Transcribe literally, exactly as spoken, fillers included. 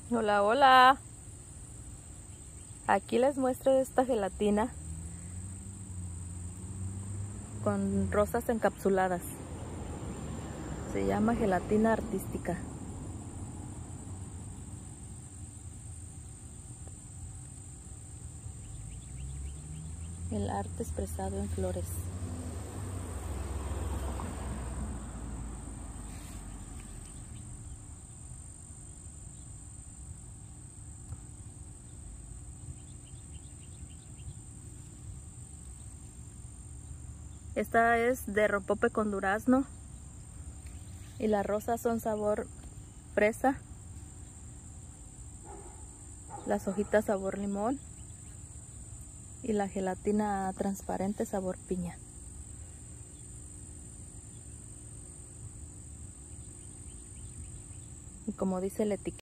Hola, hola. Aquí les muestro esta gelatina con rosas encapsuladas. Se llama gelatina artística. El arte expresado en flores. Esta es de rompope con durazno y las rosas son sabor fresa, las hojitas sabor limón y la gelatina transparente sabor piña. Y como dice la etiqueta,